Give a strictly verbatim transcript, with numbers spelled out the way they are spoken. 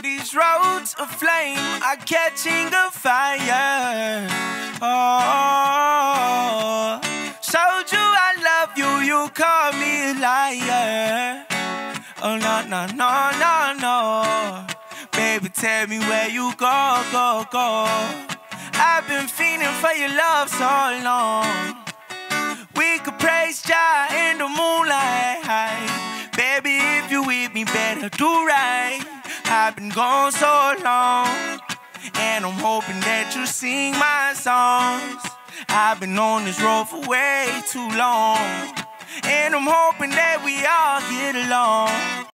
These roads of flame are catching a fire. Oh, showed you I love you, you call me a liar. Oh, no, no, no, no, no. Baby, tell me where you go, go, go. I've been fiending for your love so long. We could praise Jah in the moonlight. Baby, if you with me, better do right. I've been gone so long, and I'm hoping that you sing my songs. I've been on this road for way too long, and I'm hoping that we all get along.